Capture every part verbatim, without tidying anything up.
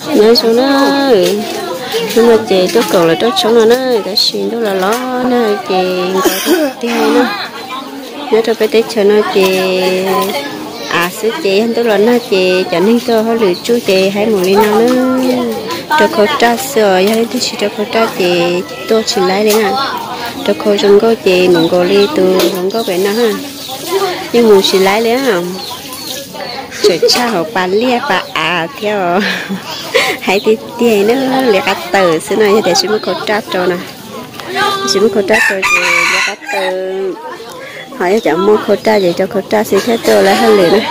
nói số nó nhưng mà chị tôi cầu là tôi sống nó nữa ta xin tôi là lo nó chị gọi tiền nó nếu tôi phải tới chờ nó chị à sư chị anh tôi là nó chị cho nên tôi họ lựa chú chị hay một ly nào nữa tôi có trả sửa hay tôi chỉ tôi có trả chị tôi chỉ lấy đấy nè tôi có trong có chị muốn có ly từ không có vẻ nào ha nhưng muốn chỉ lấy đấy hả trời cha họ bán lia và à theo hãy đi tiền nữa liệt cả từ xưa này để chúng có trả cho nè chúng có trả cho chị liệt cả từ hỏi chẳng mua khẩu trang gì cho khẩu trang xin thế tôi lấy hơn liền đấy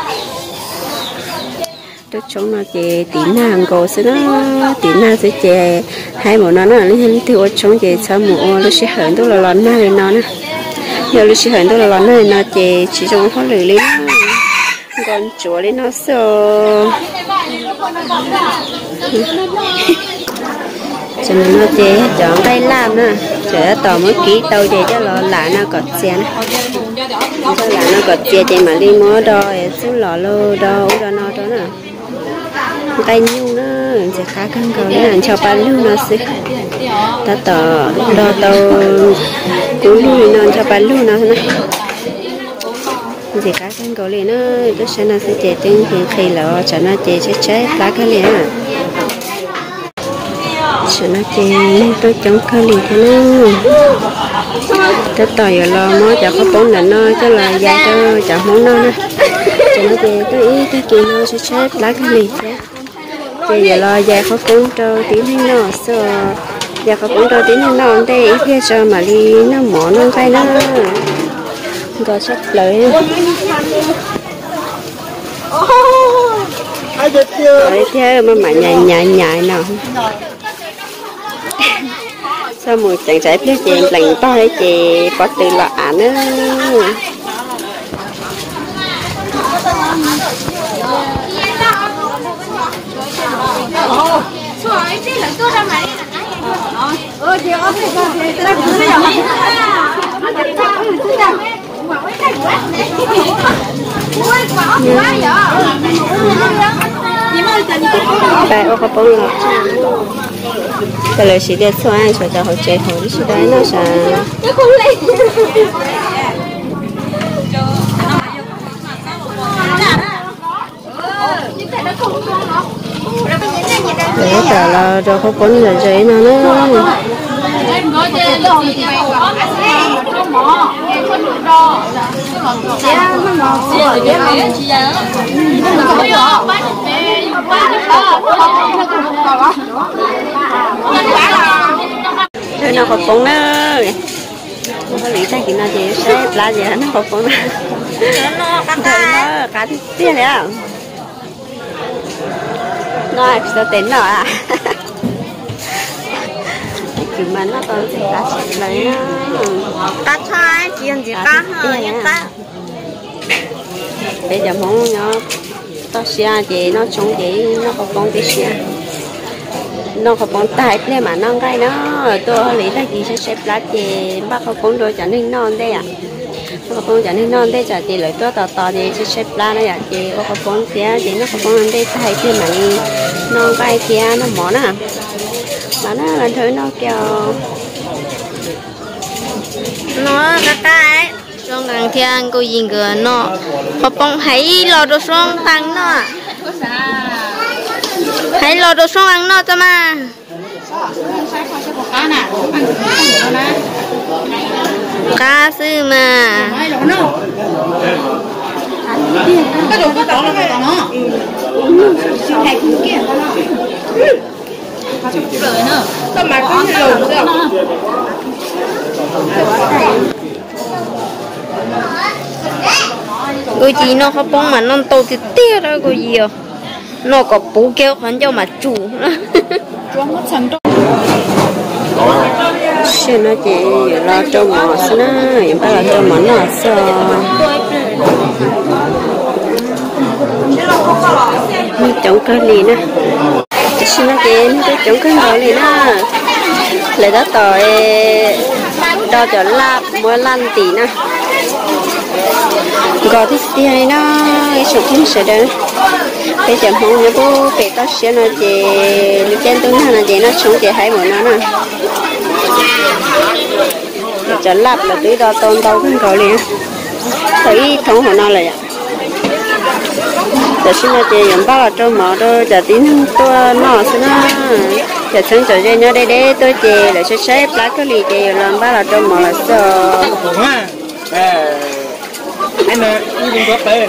tôi chống nó chị tí nàng cổ xí nó tí nàng xí chị hai một nó nó là liên thì tôi chống chị sao một lúc xí hởn tôi là lón này nó nè giờ lúc xí hởn tôi là lón này nó chị chỉ trong khó lưỡi lên còn chúa lên nó sợ cho nên nó chị chọn tay làm nè chờ tỏ mới ký tàu chị cho nó lại nó cọt xe cho lại nó cọt xe chị mà đi mua đôi xuống lò lô đâu đó nó đó nè tay nhung nó sẽ khá cân cầu để cho ba lưu nó xí ta tỏ đo tàu cú lưu nó cho ba lưu nó nè thì cá cân cầu liền nó tôi sẽ nó sẽ chạy tiếng thì khi là cho nó chạy chết chết lá cái liền à cho nó chạy tôi chống cái liền thế nó tôi tỏi rồi lo mới cho có bốn là nó cho là dài cho chả muốn nó nè cho nó chạy tôi ý tôi kêu nó sẽ chết lá cái liền thế chạy giờ lo dài có bốn trâu tiếng hay nó sợ giờ có bốn trâu tiếng hay nó đây ít kia cho mà đi nó mỏ nó cái nó có sắp lấy đấy theo mà mà nhảy nhảy nhảy nào sao một chàng trai phía chị lành to hay chị có từ lọ nữa bài ô có bông lọ cái lời chỉ để xoay cho cho họ chơi họ đi chỉ đấy nó sẽ để trả là cho họ bông là chơi nó nữa thôi nó học bóng nữa không có lý thay kỹ nào chị sẽ lá gì nó học bóng nữa nó cá tiền đấy à nó sẽ tính rồi à chỉ mà nó còn gì cá chỉ lấy cá chai chỉ ăn gì cá hơi cá bây giờ muốn nó tao xia chị nó chống chị nó có con tí xia nó có con tai lên mà non cái nó tôi lý là chị sẽ xếp lá chị bác có con đôi cho nên non đây à nó có con cho nên non đây cho chị lấy tôi tò tò thì sẽ xếp lá này à chị có con xia chị nó có con ăn đây tai lên mà non cái kia nó món à mà nó là thứ nó kêu nó cái cái trong càng thiên cô nhìn cửa nó họ bông hãy lo đồ xong tăng nó hãy lo đồ xong ăn nó cho mà cá sư mà cái đồ cái đó là cái đó nó hay cũng kia rồi nữa sao mà có cái đồ nữa cái gì nó không bông mà nó to thì tiếc đó cái gì à nó có bố kéo khoản cho mà chủ xin nó chị lo cho mỏ xin nó hiện tại là cho mỏ nó sao như chống cái gì nè xin nó chị cái chống cái gì này nè lấy đó tỏi đo cho lạp mua lăn tí nè gọi thì xí hay nó cái số không sẽ đến bây giờ không nhớ bố bị tao xé nó chị lúc trên tôi nó là chị nó xuống chị hay một nó nè cho lắp là túi đó tôn tao cũng có liền thấy thống của nó là vậy giờ xin nó chị dùng bao là cho mỏ đôi giờ tính tôi nó xin nó giờ sáng trở về nó đây đấy tôi chị là sẽ xếp lá cái lì chị làm bao là cho mỏ là sợ anh ơi cũng có tên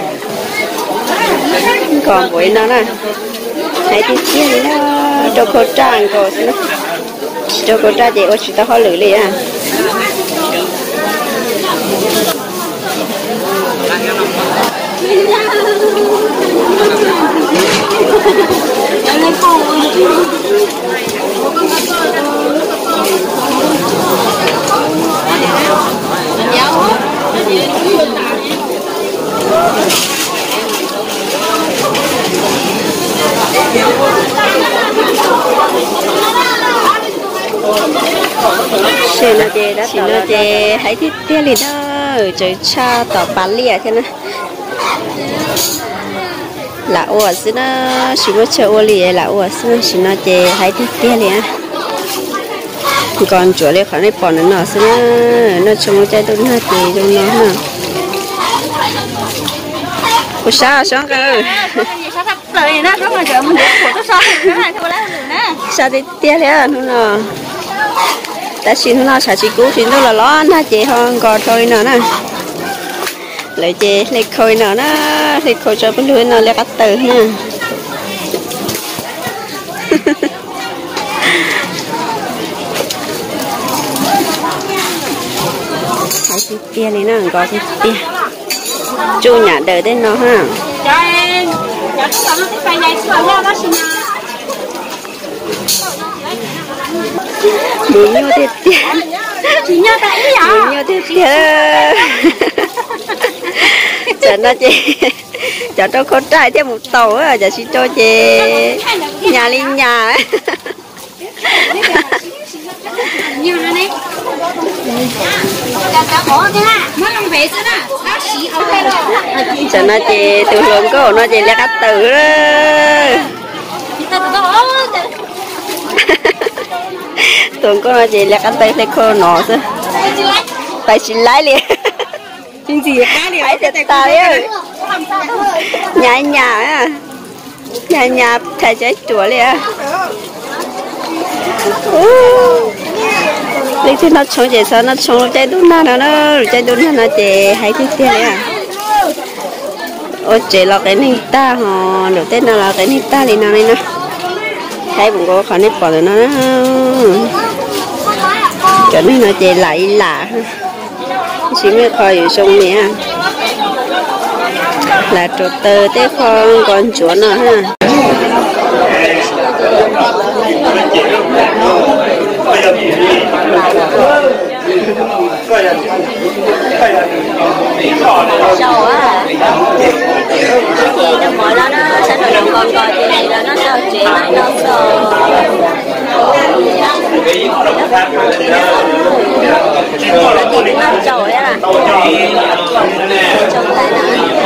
còn buổi nó nè hãy đi chia nó cho cô trang cô xin nó cho cô trang chị ôi chị ta khó lử liền à xin nó chị đó xin nó chị hãy thích tiếc liền đó trời cha tỏ bán lìa thế này là ủa xin nó xin nó chơi ủa lìa là ủa xin nó xin nó chị hãy thích tiếc liền còn chỗ này khỏi này bỏ nó nó xin nó nó trông nó chơi tôi nó chị trong nó nè ủa sao sao cơ sao thì tiếc liền nó ta xin nó xả chỉ cũ xin nó là lo na chị hơn còn thôi nữa nè lấy chị lấy khơi nữa nó lấy khơi cho bên lưới nó lấy cắt từ nè hãy chị tia này nó có chị tia chu nhà đời đến nó ha muốn nhau thiệt thiệt chỉ nhau tại ý à muốn nhau thiệt thiệt cho nó chị cho tôi con trai thêm một tàu á cho chị cho chị nhà lên nhà nhiều rồi đấy cho nó chị từ hướng cổ nó chị là cắt tử tuần có là gì là ăn tay tay khô nọ chứ tay xin lái liền xin gì cái này ấy thì tay ơi nhà nhà á nhà nhà thầy chơi chùa liền lấy thì nó trông gì sao nó trông chơi đun na nó nó chơi đun na nó chơi hay thế thế à ôi chơi là cái này ta hò đầu tiên là cái này ta liền nào này nè thấy bụng có khả năng bỏ được nó cho nên nó chạy lại lạ chỉ mới coi ở sông nè là trộn tơ tới con con chúa nó ha sầu á thì nó mỗi đó nó sẽ rồi đồng con coi thì này là nó sao chuyện lại nó sầu nó tìm nó sầu ấy à trông thấy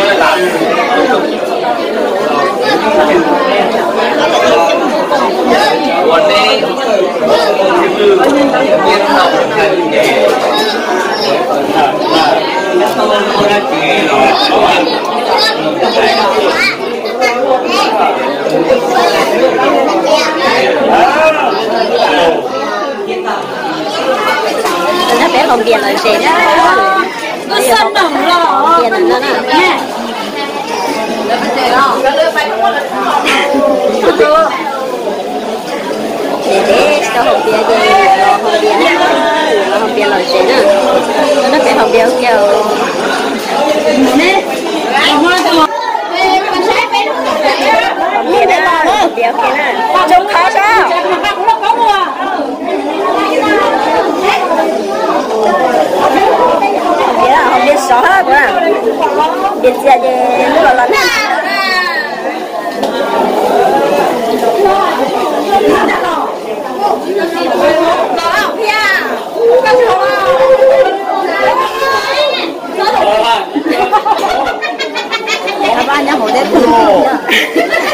nó bé không biển rồi gì đó nó sân đồng rồi biển nó nè để để cho hộp bia gì lo hộp bia lo hộp bia rồi gì nữa nó bé hộp bia kêu nè hộp bia đó hộp bia kia nè trông khó sao biết là không biết rõ hết quá biết gì thì nó là lần các bạn nhớ hỗ trợ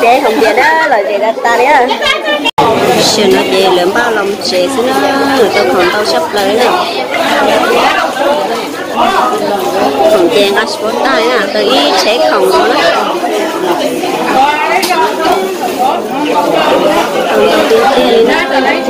chế không chế đó là chế đặt ta đấy à xưa nó chế lớn bao lòng chế xưa nó người ta còn tao sắp lấy này không chế ngắt sport tay nè tự ý chế không đó không đầu tiên kia đi nè